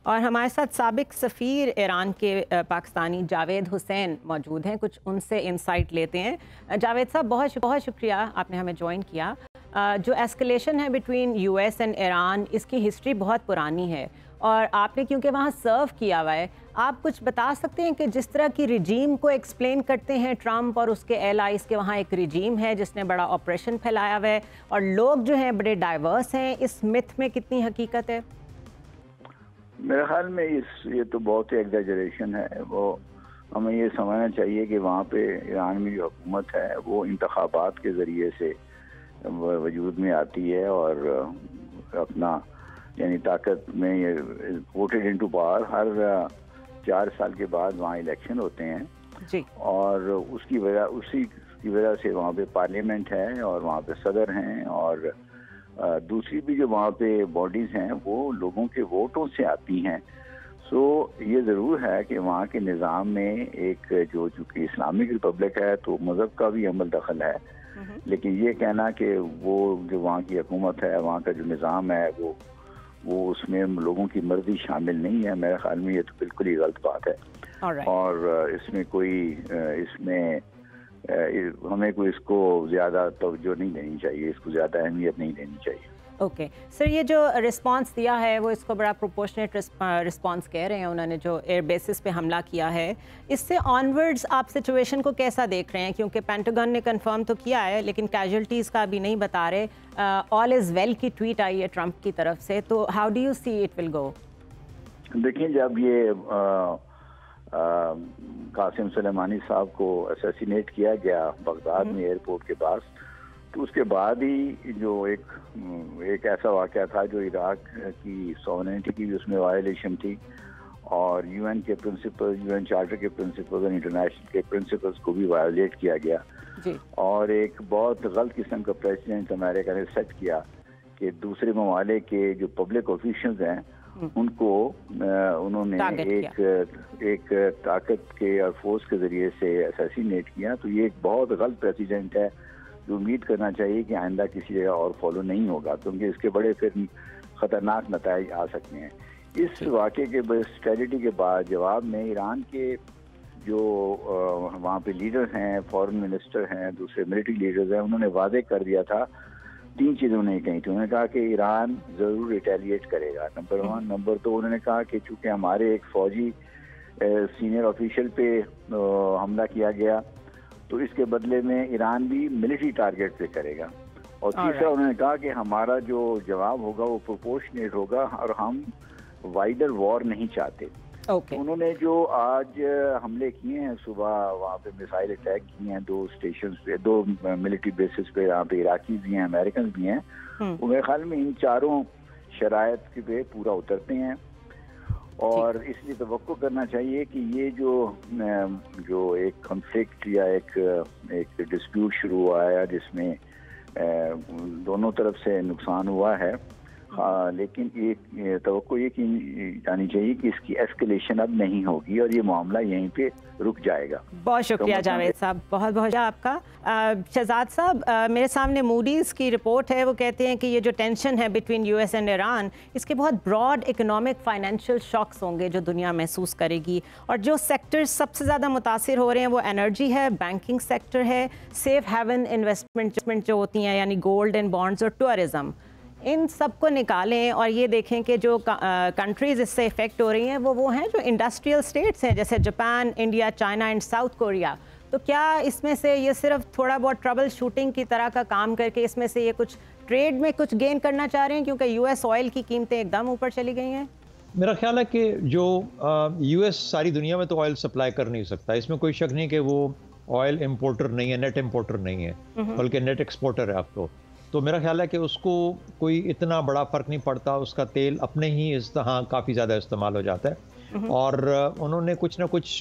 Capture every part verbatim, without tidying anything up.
और हमारे साथ साबिक सफ़ीर ईरान के पाकिस्तानी जावेद हुसैन मौजूद हैं, कुछ उनसे इंसाइट लेते हैं। जावेद साहब, बहुत बहुत शुक्रिया आपने हमें ज्वाइन किया। जो एस्केलेशन है बिटवीन यूएस एंड ईरान, इसकी हिस्ट्री बहुत पुरानी है और आपने क्योंकि वहाँ सर्व किया हुआ है, आप कुछ बता सकते हैं कि जिस तरह की रिजीम को एक्सप्लेन करते हैं ट्रंप और उसके एलाइज के, वहाँ एक रिजीम है जिसने बड़ा ऑपरेशन फैलाया हुआ है और लोग जो हैं बड़े डाइवर्स हैं, इस मिथ में कितनी हकीकत है? मेरे ख्याल में इस ये तो बहुत ही एग्जैजरेशन है। वो हमें ये समझना चाहिए कि वहाँ पे ईरान में जो हुकूमत है वो इंतखाबात के ज़रिए से वजूद में आती है और अपना यानी ताकत में ये वोटेड इनटू पावर। हर चार साल के बाद वहाँ इलेक्शन होते हैं जी। और उसकी वजह उसी की वजह से वहाँ पे पार्लियामेंट है और वहाँ पे सदर हैं और दूसरी भी जो वहाँ पे बॉडीज़ हैं वो लोगों के वोटों से आती हैं। सो ये ज़रूर है कि वहाँ के निज़ाम में एक जो चूँकि इस्लामिक रिपब्लिक है तो मज़हब का भी अमल दखल है, लेकिन ये कहना कि वो जो वहाँ की हुकूमत है, वहाँ का जो निज़ाम है वो वो उसमें लोगों की मर्जी शामिल नहीं है। मेरे ख्याल में ये तो बिल्कुल ही गलत बात है। right. और इसमें कोई इसमें हमें कोई इसको ज़्यादा तवज्जो नहीं देनी चाहिए, इसको ज़्यादा अहमियत नहीं देनी चाहिए। ओके सर, ये जो रिस्पांस दिया है वो इसको बड़ा प्रोपोर्शनेट रिस्पांस कह रहे हैं उन्होंने, जो एयर बेसिस पे हमला किया है। इससे ऑनवर्ड्स आप सिचुएशन को कैसा देख रहे हैं? क्योंकि पेंटागन ने कंफर्म तो किया है लेकिन कैजुअल्टीज़ का भी नहीं बता रहे। ऑल इज़ वेल की ट्वीट आई है ट्रंप की तरफ से, तो how do you see it will go? देखिए, जब ये आ, आ, कासिम सुलेमानी साहब को असैसिनेट किया गया बगदाद में एयरपोर्ट के पास, तो उसके बाद ही जो एक एक ऐसा वाक़या था जो इराक की सॉवरेनिटी की भी उसमें वायलेशन थी और यूएन के प्रिंसिपल, यूएन चार्टर के प्रिंसिपल्स और इंटरनेशनल के प्रिंसिपल्स को भी वायलेट किया गया जी। और एक बहुत गलत किस्म का प्रेसिडेंट अमेरिका ने सेट किया कि दूसरे ममालिक के जो पब्लिक ऑफिशियल्स हैं उनको उन्होंने एक एक ताकत के और फोर्स के ज़रिए से असैसिनेट किया। तो ये एक बहुत गलत प्रेसिडेंट है जो उम्मीद करना चाहिए कि आइंदा किसी जगह और फॉलो नहीं होगा, क्योंकि इसके बड़े फिर ख़तरनाक नताइज आ सकते हैं। इस वाक़े के ट्रेजेडी के बाद जवाब में ईरान के जो वहाँ पे लीडर्स हैं, फॉरेन मिनिस्टर हैं, दूसरे मिलिट्री लीडर्स हैं, उन्होंने वादे कर दिया था, तीन चीज़ें उन्होंने कही थी। उन्होंने कहा कि ईरान ज़रूर रिटेलिएट करेगा, नंबर वन। नंबर दो, उन्होंने कहा कि चूँकि हमारे एक फ़ौजी सीनियर ऑफिशियल पे हमला किया गया तो इसके बदले में ईरान भी मिलिट्री टारगेट पे करेगा। और तीसरा उन्होंने कहा कि हमारा जो जवाब होगा वो प्रोपोर्शनेट होगा और हम वाइडर वॉर नहीं चाहते। okay. उन्होंने जो आज हमले किए हैं, सुबह वहाँ पे मिसाइल अटैक किए हैं दो स्टेशन पे, दो मिलिट्री बेसिस पे, यहाँ पे इराकी भी हैं, अमेरिकन भी हैं, वो मेरे ख्याल में इन चारों शराइत पे पूरा उतरते हैं और इसलिए तवक्को करना चाहिए कि ये जो जो एक कॉन्फ्लिक्ट या एक एक डिस्प्यूट शुरू हुआ है जिसमें दोनों तरफ से नुकसान हुआ है, हाँ, लेकिन एक तवक्को ये की जानी चाहिए कि इसकी एस्केलेशन अब नहीं होगी और ये मामला यहीं पे रुक जाएगा। बहुत शुक्रिया जावेद साहब, बहुत बहुत आपका। शहजाद साहब, मेरे सामने मूडीज़ की रिपोर्ट है, वो कहते हैं कि ये जो टेंशन है बिटवीन यूएस एंड ईरान, इसके बहुत ब्रॉड इकोनॉमिक फाइनेंशियल शॉक्स होंगे जो दुनिया महसूस करेगी और जो सेक्टर्स सबसे ज़्यादा मुतासिर हो रहे हैं वो एनर्जी है, बैंकिंग सेक्टर है, सेफ हेवन इन्वेस्टमेंट जो होती हैं यानी गोल्ड एंड बॉन्ड्स और टूरिज़म। इन सब को निकालें और ये देखें कि जो कंट्रीज़ इससे इफ़ेक्ट हो रही हैं वो वो हैं जो इंडस्ट्रियल स्टेट्स हैं जैसे Japan, India, China and South Korea. तो क्या इसमें से ये सिर्फ थोड़ा बहुत ट्रबल शूटिंग की तरह का काम करके इसमें से ये कुछ ट्रेड में कुछ गेन करना चाह रहे हैं, क्योंकि यूएस ऑयल की कीमतें एकदम ऊपर चली गई हैं? मेरा ख्याल है कि जो यूएस सारी दुनिया में तो ऑयल सप्लाई कर नहीं सकता, इसमें कोई शक नहीं कि वो ऑयल इम्पोर्टर नहीं है, नेट इम्पोर्टर नहीं है, बल्कि नेट एक्सपोर्टर है अब तो। तो मेरा ख्याल है कि उसको कोई इतना बड़ा फ़र्क नहीं पड़ता, उसका तेल अपने ही इस तरह काफ़ी ज़्यादा इस्तेमाल हो जाता है और उन्होंने कुछ ना कुछ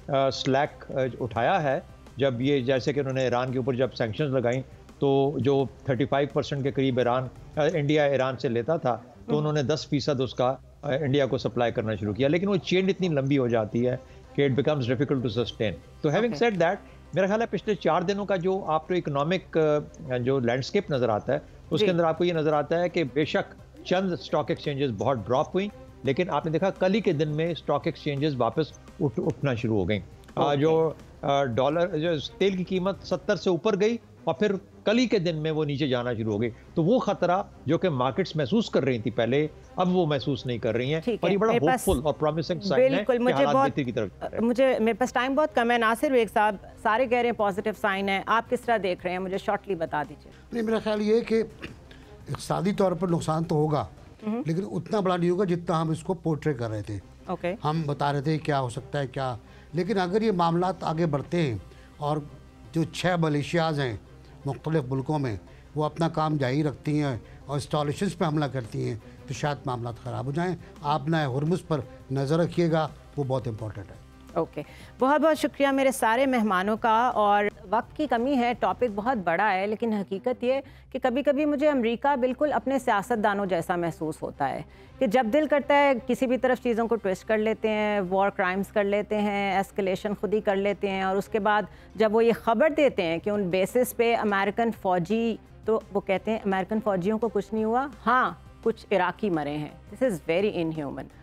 स्लैक उठाया है। जब ये जैसे कि उन्होंने ईरान के ऊपर जब सैंक्शंस लगाई तो जो पैंतीस परसेंट के करीब ईरान इंडिया ईरान से लेता था तो उन्होंने दस फीसद उसका इंडिया को सप्लाई करना शुरू किया, लेकिन वो चेन इतनी लंबी हो जाती है कि it becomes difficult to sustain. तो हैविंग सेड दैट, मेरा ख्याल है पिछले चार दिनों का जो आपको इकोनॉमिक जो लैंडस्केप नज़र आता है उसके अंदर आपको ये नज़र आता है कि बेशक चंद स्टॉक एक्सचेंजेस बहुत ड्रॉप हुई लेकिन आपने देखा कल ही के दिन में स्टॉक एक्सचेंजेस वापस उठ उठना शुरू हो गई। okay. जो डॉलर जो तेल की कीमत सत्तर से ऊपर गई और फिर कल ही के दिन में वो नीचे जाना शुरू हो गई। तो वो खतरा जो कि मार्केट्स महसूस कर रही थी पहले, अब वो महसूस नहीं कर रही हैं और ये बड़ा होपफुल और प्रॉमिसिंग साइन है कि हालात बेहतरी की तरफ। मुझे मेरे पास टाइम बहुत कम है। नासिर बेग साहब सारे कह रहे हैं पॉजिटिव साइन है, आप किस तरह देख रहे हैं? मुझे शॉर्टली बता दीजिए। नहीं, मेरा ख्याल ये है कि इक़्तिसादी तौर पर नुकसान तो होगा, लेकिन उतना बड़ा नहीं होगा जितना हम इसको पोर्ट्रे कर रहे थे। ओके, हम बता रहे थे क्या हो सकता है क्या, लेकिन अगर ये मामला आगे बढ़ते हैं और जो छः मलेशियाज़ हैं मुख्तलिफ मुल्कों में वो अपना काम जारी रखती हैं और इंस्टॉलेशंस पे हमला करती हैं, तो शायद मामला ख़राब हो जाएं। आप ना हुर्मुज़ पर नज़र रखिएगा, वो बहुत इंपॉर्टेंट है। Okay okay. बहुत बहुत शुक्रिया मेरे सारे मेहमानों का। और वक्त की कमी है, टॉपिक बहुत बड़ा है, लेकिन हकीकत ये कि कभी कभी मुझे अमेरिका बिल्कुल अपने सियासतदानों जैसा महसूस होता है कि जब दिल करता है किसी भी तरफ चीज़ों को ट्विस्ट कर लेते हैं, वॉर क्राइम्स कर लेते हैं, एस्केलेशन खुद ही कर लेते हैं, और उसके बाद जब वो ये ख़बर देते हैं कि उन बेसिस पे अमेरिकन फ़ौजी, तो वो कहते हैं अमेरिकन फ़ौजियों को कुछ नहीं हुआ, हाँ कुछ इराकी मरे हैं। This is very inhuman.